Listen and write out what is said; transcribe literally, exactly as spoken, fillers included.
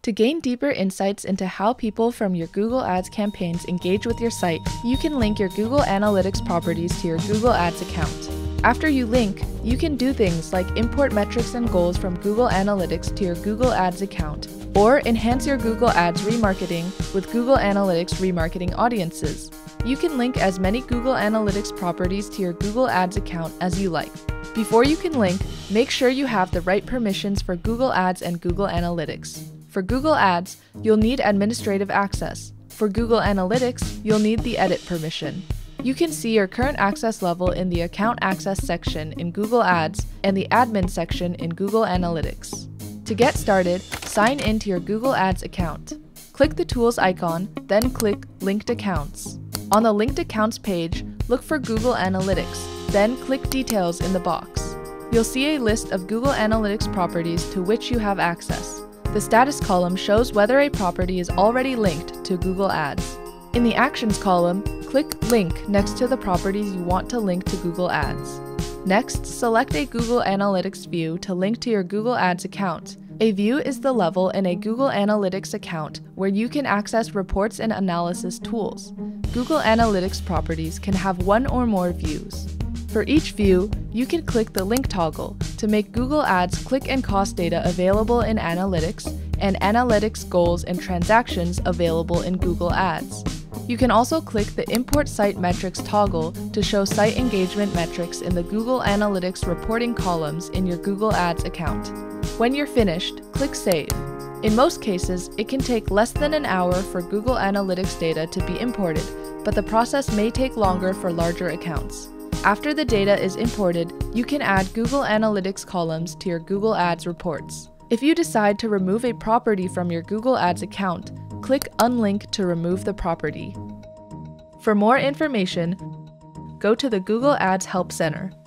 To gain deeper insights into how people from your Google Ads campaigns engage with your site, you can link your Google Analytics properties to your Google Ads account. After you link, you can do things like import metrics and goals from Google Analytics to your Google Ads account, or enhance your Google Ads remarketing with Google Analytics remarketing audiences. You can link as many Google Analytics properties to your Google Ads account as you like. Before you can link, make sure you have the right permissions for Google Ads and Google Analytics. For Google Ads, you'll need administrative access. For Google Analytics, you'll need the edit permission. You can see your current access level in the Account Access section in Google Ads and the Admin section in Google Analytics. To get started, sign in to your Google Ads account. Click the Tools icon, then click Linked Accounts. On the Linked Accounts page, look for Google Analytics, then click Details in the box. You'll see a list of Google Analytics properties to which you have access. The status column shows whether a property is already linked to Google Ads. In the Actions column, click Link next to the properties you want to link to Google Ads. Next, select a Google Analytics view to link to your Google Ads account. A view is the level in a Google Analytics account where you can access reports and analysis tools. Google Analytics properties can have one or more views. For each view, you can click the link toggle to make Google Ads click and cost data available in Analytics and Analytics goals and transactions available in Google Ads. You can also click the Import Site Metrics toggle to show site engagement metrics in the Google Analytics reporting columns in your Google Ads account. When you're finished, click Save. In most cases, it can take less than an hour for Google Analytics data to be imported, but the process may take longer for larger accounts. After the data is imported, you can add Google Analytics columns to your Google Ads reports. If you decide to remove a property from your Google Ads account, click Unlink to remove the property. For more information, go to the Google Ads Help Center.